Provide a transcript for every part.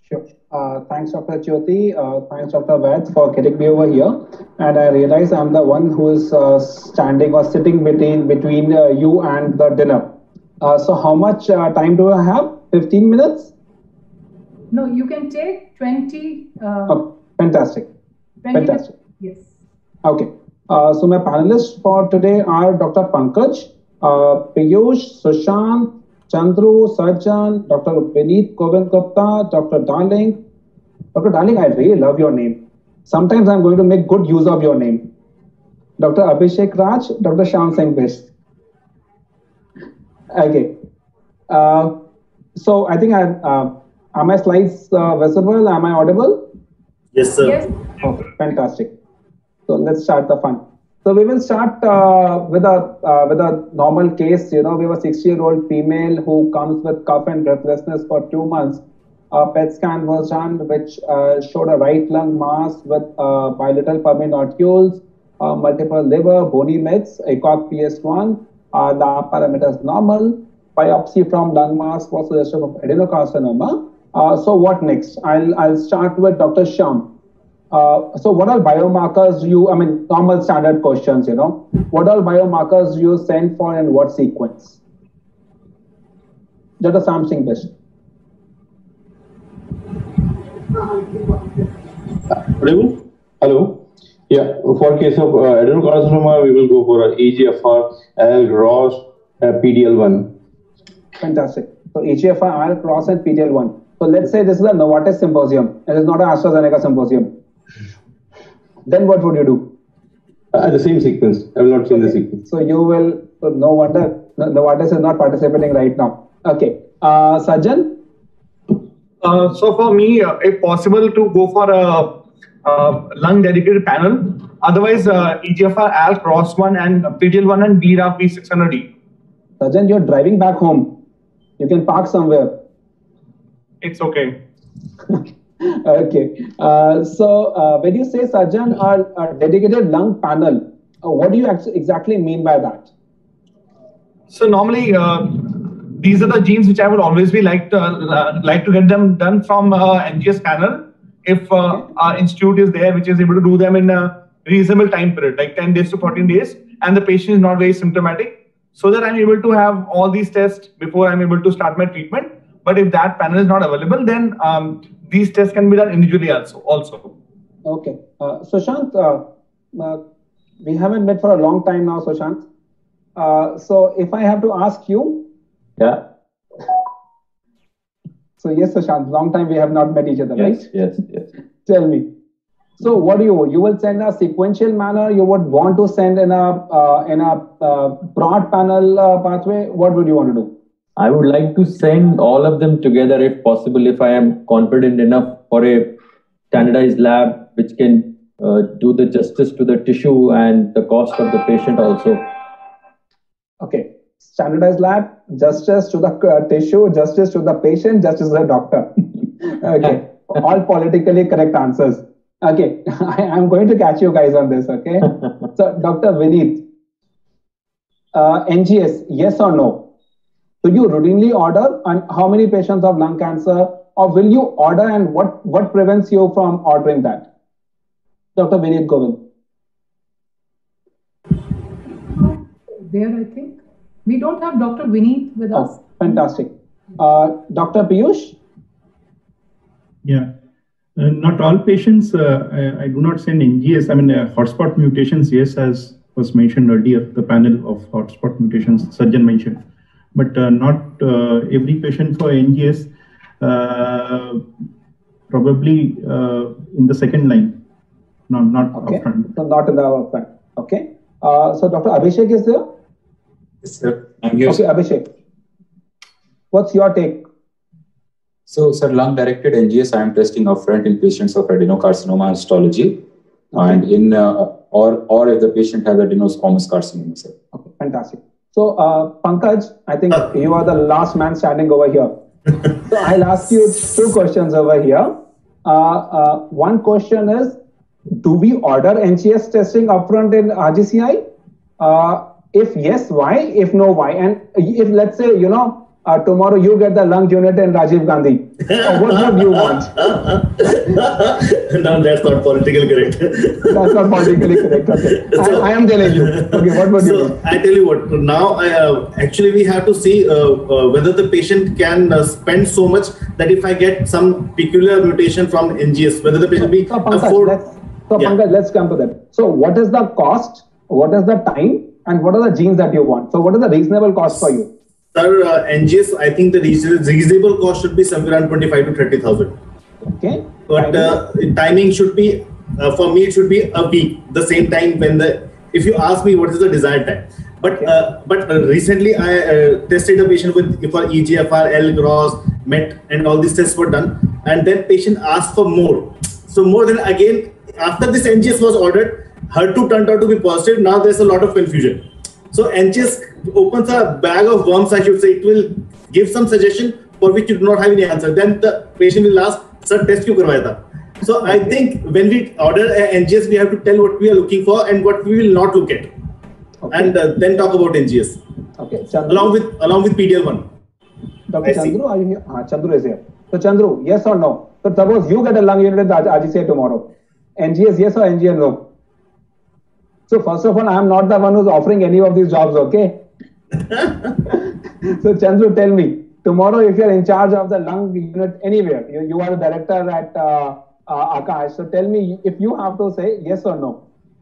Sure. Thanks, Dr. Jyoti. Thanks, Dr. Vaid, for getting me over here. And I realize I'm the one who is standing or sitting between you and the dinner. So, how much time do I have? 15 minutes? No, you can take 20. Okay. Fantastic. 20 Fantastic. Yes. Okay. So, my panelists for today are Dr. Pankaj, Piyush, Sushant, Chandru, Sajjan, Dr. Vineet Govind Gupta, Dr. Darling. Dr. Darling, I really love your name. Sometimes I'm going to make good use of your name. Dr. Abhishek Raj, Dr. Shyam Singh Bish. Okay. So I think are my slides visible? Am I audible? Yes, sir. Yes. Okay, fantastic. So let's start the fun. So we will start with a normal case. We have a 60-year-old female who comes with cough and breathlessness for 2 months. A PET scan was done, which showed a right lung mass with bilateral permeable nodules, multiple liver, bony mets, ECOG PS1. The parameters normal. Biopsy from lung mass was suggestive of adenocarcinoma. So what next? I'll start with Dr. Shyam. So what are biomarkers normal standard questions, what are biomarkers you send for and what sequence? Dr. Shyam Singh Bish. Hello. Yeah, for case of adenocarcinoma, we will go for EGFR, ALK, ROS, PDL1. Fantastic. So EGFR, ALK, ROS, and PDL1. So let's say this is a Novartis symposium. It is not an AstraZeneca symposium. Then what would you do? The same sequence. I will not change the sequence. So you will. So no wonder Novartis is not participating right now. Okay. Sajjan? So for me, if possible, to go for a lung dedicated panel. Otherwise, EGFR, ALK, ROS1, and PDL1 and BRAF V600E. Sajjan, you're driving back home. You can park somewhere. It's okay. Okay. So when you say, Sajjan, a dedicated lung panel, what do you exactly mean by that? So normally, these are the genes which I would always be like to get them done from NGS panel. If our institute is there, which is able to do them in a reasonable time period, like 10 days to 14 days, and the patient is not very symptomatic, so that I'm able to have all these tests before I'm able to start my treatment. But if that panel is not available, then these tests can be done individually also. Okay. Sushant, we haven't met for a long time now, Sushant. So if I have to ask you. Yeah. So yes, Sushant, long time we have not met each other, right? Yes. Tell me. So what do you will send a sequential manner? You would want to send in a broad panel pathway? What would you want to do? I would like to send all of them together if possible, if I am confident enough for a standardized lab which can do the justice to the tissue and the cost of the patient also. Okay. Standardized lab, justice to the tissue, justice to the patient, justice to the doctor. Okay. All politically correct answers. Okay. I'm going to catch you guys on this. Okay. So, Dr. Vineet, NGS, yes or no? Do you routinely order, and how many patients have lung cancer, or will you order, and what prevents you from ordering that? Dr. Vineet Govind. There, I think. We don't have Dr. Vineet with us. Fantastic. Dr. Piyush? Yeah. Not all patients, I do not send NGS. Hotspot mutations, yes, as was mentioned earlier, the panel of hotspot mutations, Sajjan mentioned. But not every patient for NGS, probably in the second line, not okay. upfront. So not in the upfront. Okay. So Dr. Abhishek is there? Yes, sir. I'm here. Okay, Abhishek. What's your take? So, sir, lung-directed NGS I am testing upfront in patients of adenocarcinoma histology, and in or if the patient has adenosquamous carcinoma, sir. Okay, fantastic. So, Pankaj, I think you are the last man standing over here. So, I'll ask you two questions over here. One question is, do we order NGS testing upfront in RGCI? If yes, why? If no, why? And if, let's say, tomorrow you get the lung unit in Rajiv Gandhi. What would you want? No, that's not politically correct. That's not politically correct. Okay. So, I am telling you. Okay, what would you do? I tell you what, now actually we have to see whether the patient can spend so much that if I get some peculiar mutation from NGS, whether the patient be afford. Pankaj, let's come to that. So what is the cost, what is the time, and what are the genes that you want? So what is the reasonable cost for you? Sir, NGS, I think the reasonable cost should be somewhere around 25 to 30,000. Okay. But timing should be, for me, it should be a week, the same time when if you ask me what is the desired time. But recently I tested a patient for EGFR, L-Gross, MET, and all these tests were done. And then patient asked for more. So more than again, after this NGS was ordered, HER2 turned out to be positive. Now there's a lot of confusion. So NGS opens a bag of worms, I should say. It will give some suggestion for which you do not have any answer. Then the patient will ask, sir, test kyun karwaya tha? So I think when we order an NGS, we have to tell what we are looking for and what we will not look at. Okay. And then talk about NGS. Okay. Along with PDL1. Dr. Chandru, are you here? Chandru is here. So Chandru, yes or no? So suppose you get a lung unit at RGCA tomorrow. NGS yes or NGS no? So first of all, I am not the one who's offering any of these jobs, okay? So Chandru, tell me, tomorrow if you're in charge of the lung unit anywhere, you are a director at Akash, so tell me if you have to say yes or no.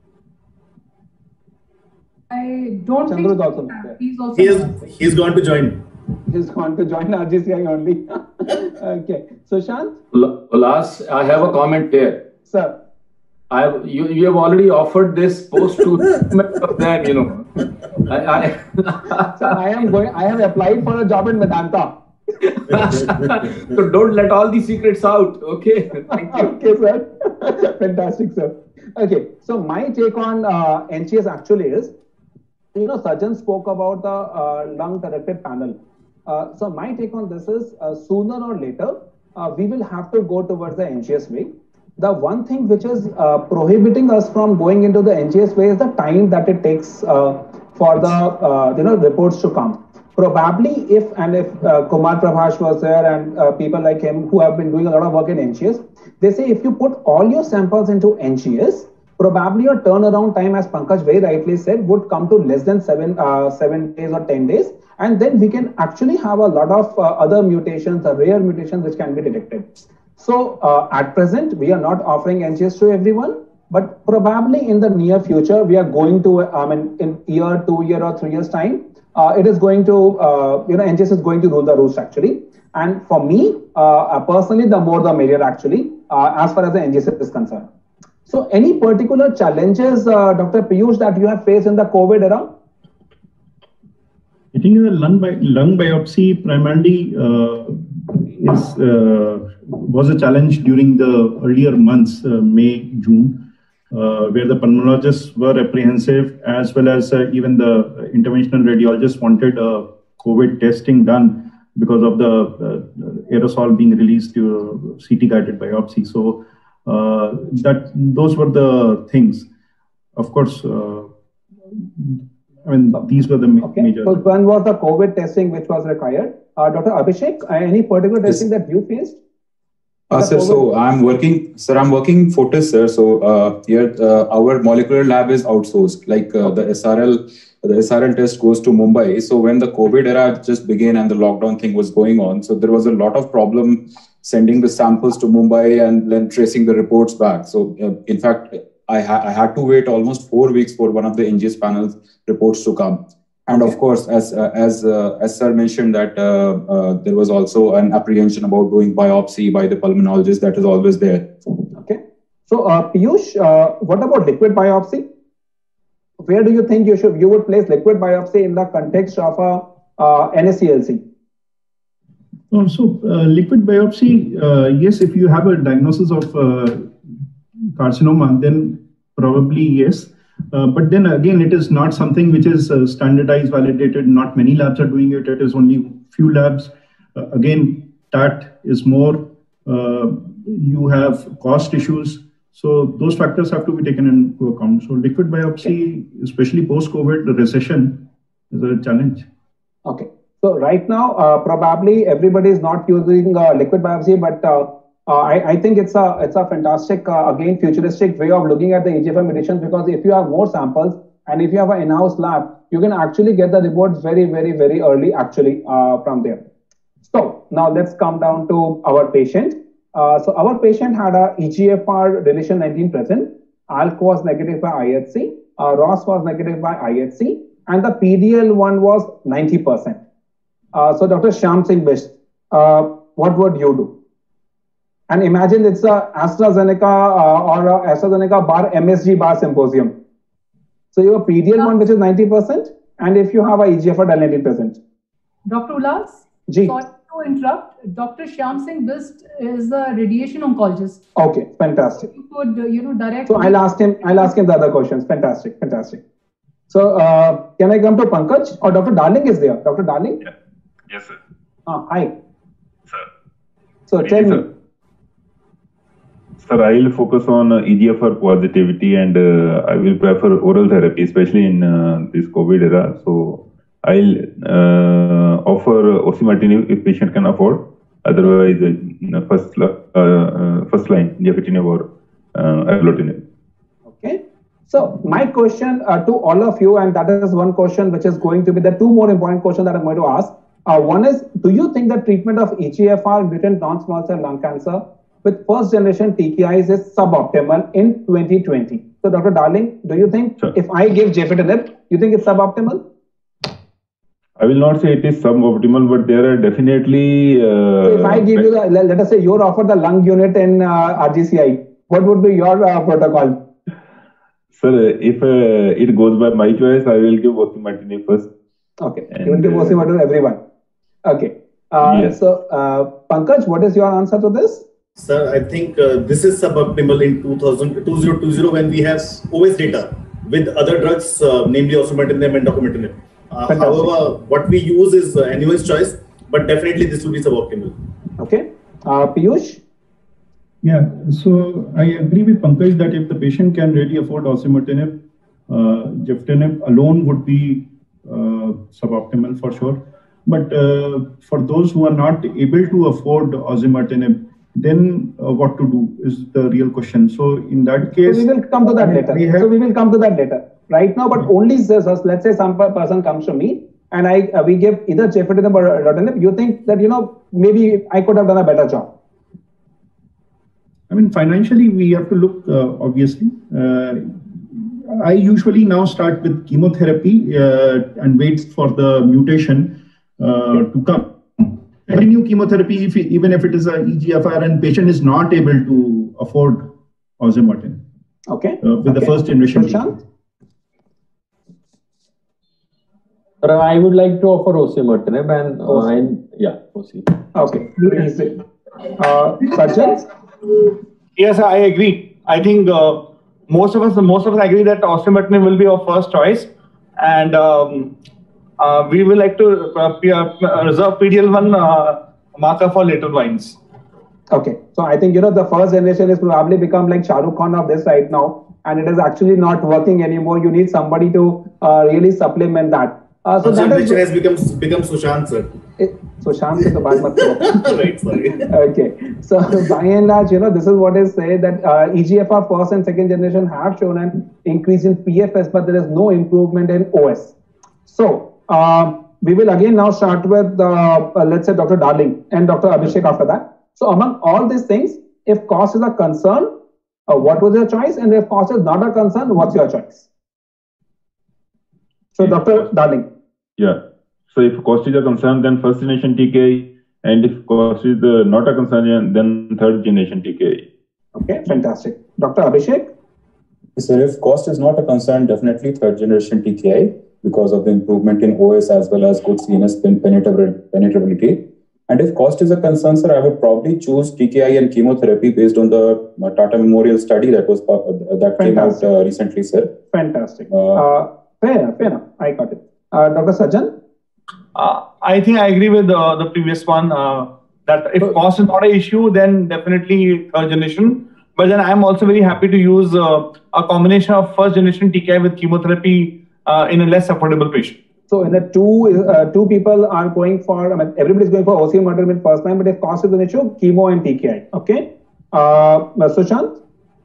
I don't Chandru think he's going to join. He's going to join RGCI only. Okay. So Shant? Ulas, I have a comment there. Sir. You have already offered this post to of them, you know. Sir, I have applied for a job in Medanta. So don't let all the secrets out. Okay. Thank you. Okay, sir. Fantastic, sir. Okay. So my take on NGS actually is, you know, Sajjan spoke about the lung-directed panel. So my take on this is sooner or later, we will have to go towards the NGS way. The one thing which is prohibiting us from going into the NGS way is the time that it takes for the reports to come. Probably if Kumar Prabhash was there and people like him who have been doing a lot of work in NGS, they say if you put all your samples into NGS, probably your turnaround time, as Pankaj very rightly said, would come to less than 7 days or 10 days. And then we can actually have a lot of other mutations, rare mutations which can be detected. So at present, we are not offering NGS to everyone, but probably in the near future, we are going to, in year, 2 year or 3 years time, it is going to, NGS is going to rule the roost actually. And for me, personally, the more the merrier actually, as far as the NGS is concerned. So any particular challenges, Dr. Piyush, that you have faced in the COVID era? I think the lung biopsy primarily was a challenge during the earlier months, May, June, where the pulmonologists were apprehensive, as well as even the interventional radiologists wanted COVID testing done because of the aerosol being released to CT-guided biopsy. So those were the things. Of course, these were the major. So when was the COVID testing which was required? Dr. Abhishek, any particular testing that you faced? Sir, so I'm working Fortis, sir. So here our molecular lab is outsourced. Like the SRL test goes to Mumbai. So when the COVID era just began and the lockdown thing was going on, so there was a lot of problem sending the samples to Mumbai and then tracing the reports back. So in fact, I had to wait almost 4 weeks for one of the NGS panels reports to come. And of course, as sir mentioned, that there was also an apprehension about doing biopsy by the pulmonologist. That is always there. Okay. So Piyush, what about liquid biopsy? Where do you think you would place liquid biopsy in the context of a NSCLC? Liquid biopsy, yes, if you have a diagnosis of carcinoma, then probably yes. But then again, it is not something which is standardized, validated. Not many labs are doing it. It is only few labs. Again, TAT is more. You have cost issues. So those factors have to be taken into account. So liquid biopsy, especially post-COVID, the recession is a challenge. Okay. So right now, probably everybody is not using liquid biopsy, but I think it's a fantastic, again, futuristic way of looking at the EGFR mutations, because if you have more samples and if you have an in-house lab, you can actually get the reports very, very, very early actually from there. So now let's come down to our patient. So our patient had a EGFR deletion 19 present, ALK was negative by IHC, ROS was negative by IHC, and the PDL1 was 90%. So Dr. Shyam Singh Bisht, what would you do? And imagine it's a AstraZeneca or a AstraZeneca bar MSG bar symposium. So you have PDL1 which is 90%, and if you have a EGFR del 19%. Dr. Ulas, Ji. sorry to interrupt. Dr. Shyam Singh Bisht is a radiation oncologist. Okay, fantastic. You could, direct. So I'll ask him the other questions. Fantastic, fantastic. So can I come to Pankaj, or Dr. Darling is there? Dr. Darling? Yeah. Yes, sir. Hi. Sir. So tell me. Sir, I will focus on EGFR positivity, and I will prefer oral therapy, especially in this COVID era. So I'll offer osimertinib if patient can afford. Otherwise, first line, gefitinib or erlotinib. Okay. So my question to all of you, and that is one question which is going to be the two more important questions that I'm going to ask. One is, do you think the treatment of EGFR mutant non-small cell lung cancer with first generation TKIs is suboptimal in 2020? So Dr. Darling, do you think if I give gefitinib, you think it's suboptimal? I will not say it is suboptimal, but there are definitely... so if I give you, let us say you're offered the lung unit in RGCI, what would be your protocol? Sir, if it goes by my choice, I will give osimertinib first. Okay, you will give osimertinib to everyone. Okay. Yes. So, Pankaj, what is your answer to this? Sir, I think this is suboptimal in 2020 when we have OS data with other drugs, namely osimertinib and docomertinib. However, what we use is anyone's choice, but definitely this will be suboptimal. Okay. Piyush? Yeah, so I agree with Pankaj that if the patient can really afford osimertinib, gefitinib alone would be suboptimal for sure. But for those who are not able to afford osimertinib, then what to do is the real question. So in that case, so we will come to that later. So we will come to that later. Right now, but only let's say some person comes to me and we give either gefitinib or erlotinib. You think that maybe I could have done a better job? I mean, financially we have to look obviously. I usually now start with chemotherapy and wait for the mutation to come. Any new chemotherapy, even if it is a EGFR and patient is not able to afford osimertinib. Okay. With the first generation. I would like to offer osimertinib and Okay. Sajjan? Yes, I agree. I think most of us agree that osimertinib will be our first choice, and we will like to reserve PDL1 marker for later lines. Okay, so I think the first generation is probably become like Shah Rukh Khan of this right now, and it is actually not working anymore. You need somebody to really supplement that. So that has become Sushant, sir. Sushant se to baat mat karo. Right, sorry. Okay, so by and large, this is what is said that EGFR first and second generation have shown an increase in PFS, but there is no improvement in OS. So we will again now start with let's say Dr. Darling and Dr. Abhishek after that. So among all these things, if cost is a concern, what was your choice? And if cost is not a concern, what's your choice? So Dr. Darling. Yeah. So if cost is a concern, then first generation TKI, and if cost is not a concern, then third generation TKI. Okay, fantastic. Dr. Abhishek? So if cost is not a concern, definitely third generation TKI because of the improvement in OS as well as good CNS penetrability. And if cost is a concern, sir, I would probably choose TKI and chemotherapy based on the Tata Memorial study that was came out recently, sir. Fantastic. Fair enough. I got it. Dr. Sajjan? I think I agree with the previous one that if cost is not an issue, then definitely third generation. But then I'm also very happy to use a combination of first generation TKI with chemotherapy in a less affordable patient. So in the two people are going for, I mean, everybody's going for osimertinib first line, but if cost is an issue, chemo and TKI. Okay. Sushant?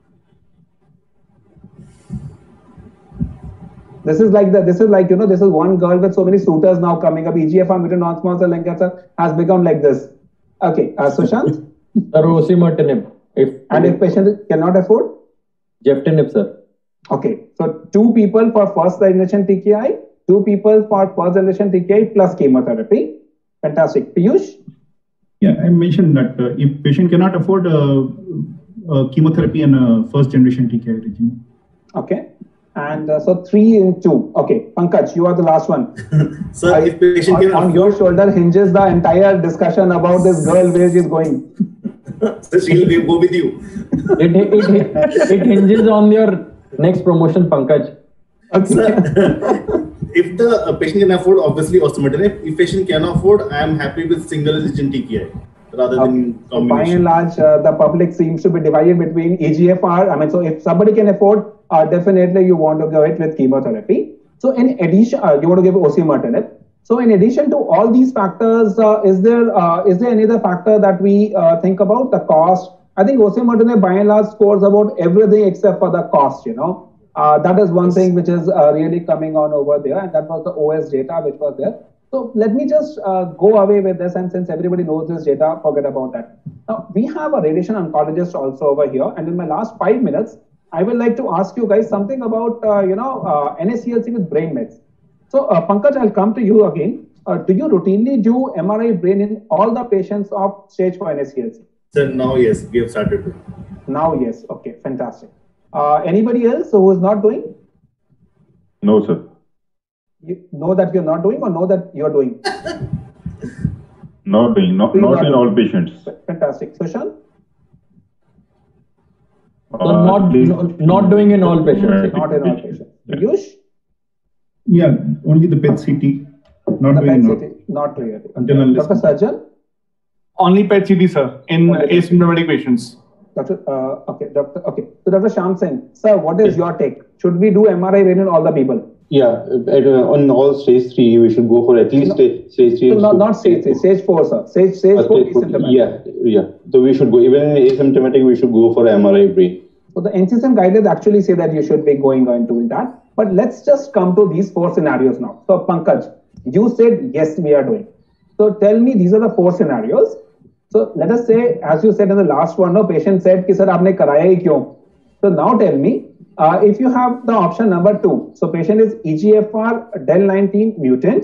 This is like this is one girl with so many suitors now coming up. EGFR mutant non-small cell lung cancer has become like this. Okay. Sushant? Sir, osimertinib. If patient cannot afford? Geftinib, sir. Okay. So 2 people for first generation TKI, 2 people for first generation TKI plus chemotherapy. Fantastic. Piyush? Yeah, I mentioned that if patient cannot afford chemotherapy and first generation TKI regimen. Okay. And so 3 in 2. Okay. Pankaj, you are the last one. So if patient can on your shoulder hinges the entire discussion about this girl where she is going. So she will go with you. It hinges on your next promotion, Pankaj. Okay. If the patient can afford, obviously osimertinib. If patient cannot afford, I am happy with single agent TKI rather than combination. By and large, the public seems to be divided between EGFR. I mean, so if somebody can afford, definitely you want to go it with chemotherapy. So in addition, you want to give osimertinib. So in addition to all these factors, is there any other factor that we think about? The cost. I think osimertinib by and large scores about everything except for the cost. That is one thing which is really coming on over there, and that was the OS data which was there. So let me just go away with this, and since everybody knows this data, forget about that. Now, we have a radiation oncologist also over here, and in my last 5 minutes, I would like to ask you guys something about, NSCLC with brain mets. So, Pankaj, I'll come to you again. Do you routinely do MRI brain in all the patients of stage 4 NSCLC? Sir, now yes, we have started. Now, yes. Okay, fantastic. Anybody else who is not doing? No, sir. You know that you're not doing, or know that you're doing? Not doing, not in all patients. Fantastic. Sushant? Not doing in all patients. Not in all patients. Piyush? Yeah, only the PET CT. Not really. Dr. Sajjan? Only PET CT, sir, in asymptomatic patients. Okay. So Dr. Shyam Singh, sir, what is your take? Should we do MRI brain in all the people? Yeah, on all stage 3, we should go for at least stage 3. So not stage 3, stage 4, sir. Stage 4 asymptomatic. Yeah. So we should go, even in asymptomatic, we should go for MRI brain. So the NCCN guidelines actually say that you should be going on doing that. But let's just come to these 4 scenarios now. So Pankaj, you said yes, we are doing. So tell me, these are the 4 scenarios. So let us say, as you said in the last one, no patient said, "Ki sir, aapne karaya hi kyun?" So now tell me, if you have the option number 2, so patient is EGFR del19 mutant,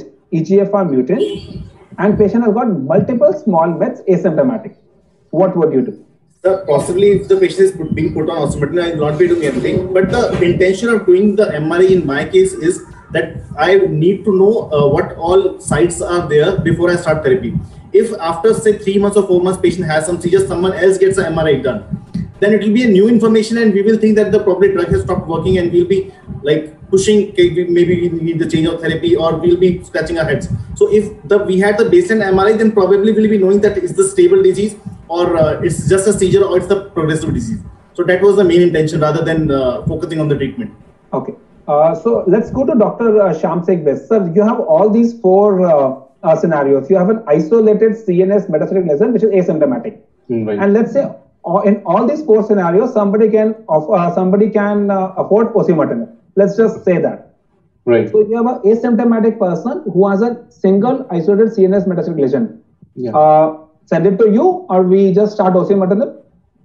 and patient has got multiple small mets asymptomatic. What would you do? Sir, possibly if the patient is being put on osimertinib, I will not be doing anything. But the intention of doing the MRI in my case is that I need to know what all sites are there before I start therapy. If after say 3 months or 4 months patient has some seizures, someone else gets an MRI done, then it will be a new information and we will think that the probably drug has stopped working and we'll be like pushing, maybe we need the change of therapy or we'll be scratching our heads. So if we had the baseline MRI, then probably we'll be knowing that it's the stable disease or it's just a seizure or it's the progressive disease. So that was the main intention rather than focusing on the treatment. Okay. So let's go to Dr. Shyam Singh. Sir, you have all these 4 scenarios. You have an isolated CNS metastatic lesion which is asymptomatic, right. And let's say in all these 4 scenarios, somebody can afford osimertinib. Let's just say that. Right. So you have an asymptomatic person who has a single isolated CNS metastatic lesion. Yeah. Send it to you, or we just start osimertinib?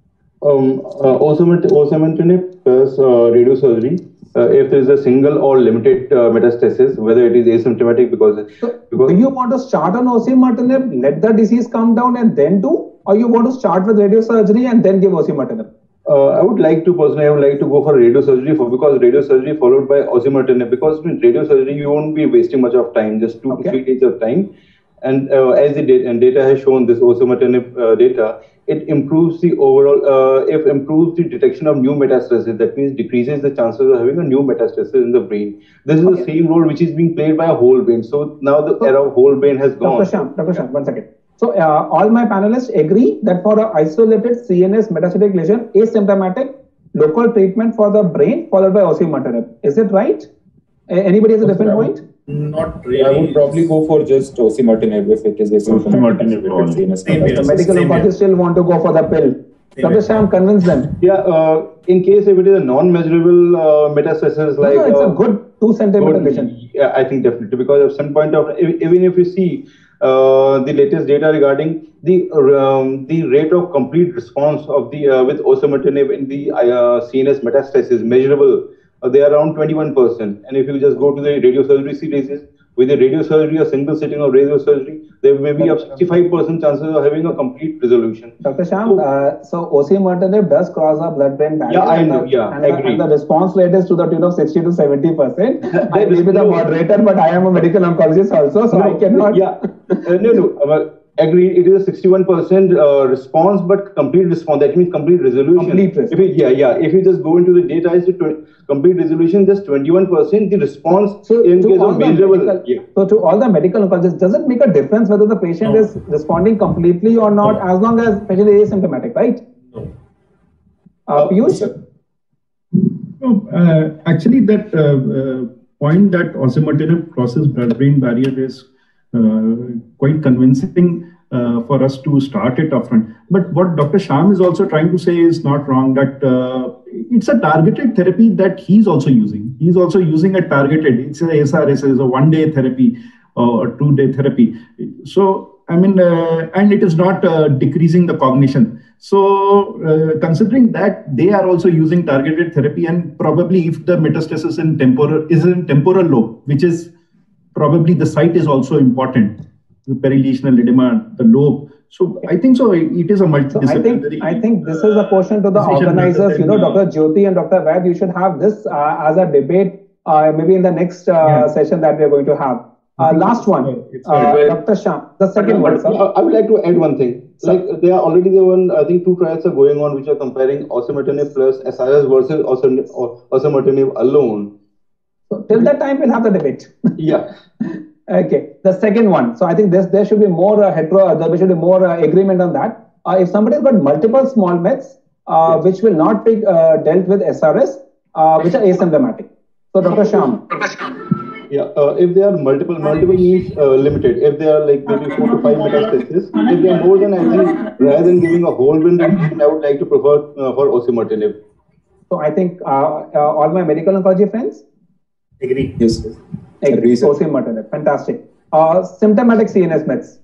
Osimertinib plus radiosurgery. If there is a single or limited metastasis, whether it is asymptomatic do you want to start on osimertinib, let the disease come down and then do, or you want to start with radiosurgery and then give osimertinib? I would like to go for radiosurgery because radiosurgery followed by osimertinib, because with radiosurgery you won't be wasting much of time, just 2 to 3 days of time. And as the data has shown, this osimertinib data, it improves the overall, improves the detection of new metastasis. That means decreases the chances of having a new metastasis in the brain. This is the same role which is being played by a whole brain. So now the era of whole brain has gone. Dr. Shyam, 1 second. So all my panelists agree that for an isolated CNS metastatic lesion, asymptomatic, local treatment for the brain followed by osimertinib. Is it right? Anybody has a different point? Not really. I would probably go for just osimertinib if it is Osimertinib only. The medical oncologist still want to go for the pill. Dr. Shyam, convince them. Yeah, in case if it is a non-measurable metastasis, like it's a good 2 centimeter lesion. Yeah, I think definitely, because at some point of even if you see the latest data regarding the rate of complete response of the with osimertinib in the CNS metastasis measurable, they are around 21%. And if you just go to the radiosurgery series, with a radiosurgery, a single sitting of radiosurgery, there may be up 65% chances of having a complete resolution. Dr. Shyam, so osimertinib does cross a blood-brain barrier. Yeah, I know. Yeah, I agree. And the response rate is to the tune of 60 to 70%. I may be the moderator, but I am a medical oncologist also, so I cannot. Yeah, agree. It is a 61% response, but complete response. That means complete resolution. Complete response. If you just go into the data, it's complete resolution, just 21%. The response in case of measurable. So to all the medical oncologists, does it make a difference whether the patient is responding completely or not, as long as the patient is asymptomatic, right? No. Piyush? No, actually, that point that osimertinib crosses blood-brain barrier is quite convincing for us to start it upfront. But what Dr. Shyam is also trying to say is not wrong, that it's a targeted therapy that he's also using. He's also using a targeted, it's a SRS, it's a 1-day therapy or 2-day therapy. So, I mean, and it is not decreasing the cognition. So, considering that they are also using targeted therapy, and probably if the metastasis is in temporal lobe, which is probably the site is also important, the perilesional edema, the lobe. So I think so. It is a multidisciplinary. So I think this is a question to the organizers. You know, Dr. Jyoti and Dr. Vaid, you should have this as a debate, maybe in the next session that we are going to have. Last one, Dr. Shyam, the second one. I would like to add one thing. Like there are already I think 2 trials are going on which are comparing osimertinib plus SRS versus osimertinib alone. So till that time, we'll have the debate. Yeah. Okay. The second one. So I think there should be more there should be more agreement on that. If somebody's got multiple small mets, which will not be dealt with SRS, which are asymptomatic. So Dr. Shyam. Yeah. If they are multiple means limited. If they are like maybe 4 to 5 metastases, if they are more than, I think, rather than giving a whole wind, I would like to prefer for osimertinib. So I think all my medical oncology friends. Agree. Yes. Agree. Osimertinib. Fantastic. Symptomatic CNS mets.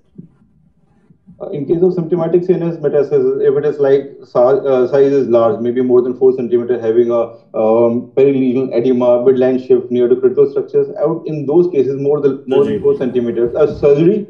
In case of symptomatic CNS metastasis, if it is like size is large, maybe more than 4 centimeters, having a perilesional edema, midline shift near the critical structures, out in those cases more than 4 centimeters, surgery,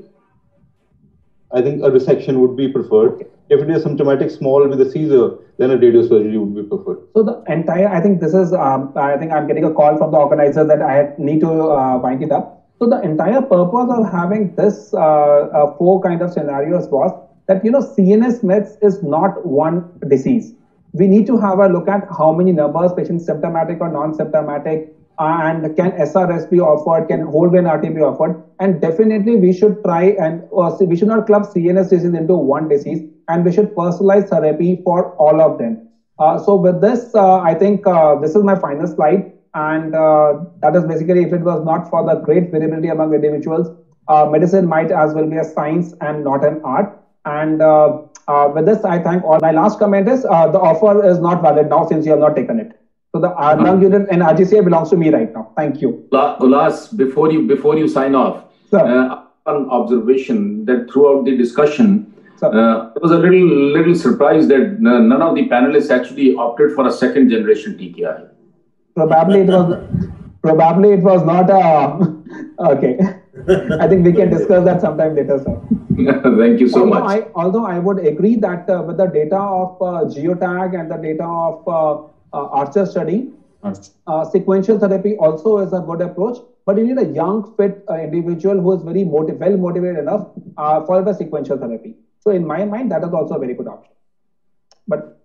I think a resection would be preferred. If it is symptomatic small with a seizure, then a radiosurgery would be preferred. So the entire, I think this is, I think I'm getting a call from the organizer that I need to wind it up. So the entire purpose of having this 4 kind of scenarios was that, you know, CNS mets is not one disease. We need to have a look at how many numbers, patients symptomatic or non-symptomatic, and can SRS be offered, can whole brain RT be offered, and definitely we should try and we should not club CNS disease into one disease, and we should personalize therapy for all of them. So with this, I think this is my final slide, and that is basically, if it was not for the great variability among individuals, medicine might as well be a science and not an art. And with this, I thank all. My last comment is the offer is not valid now since you have not taken it. So the lung unit and RGCA belongs to me right now. Thank you. Ulas, before you sign off, an observation that throughout the discussion, I was a little surprised that none of the panelists actually opted for a second generation TKI. Probably it was not okay. I think we can discuss that sometime later, sir. Thank you so much. Although I would agree that with the data of Geotag and the data of Archer study, sequential therapy also is a good approach, but you need a young, fit individual who is very well motivated enough for the sequential therapy. So in my mind, that is also a very good option. But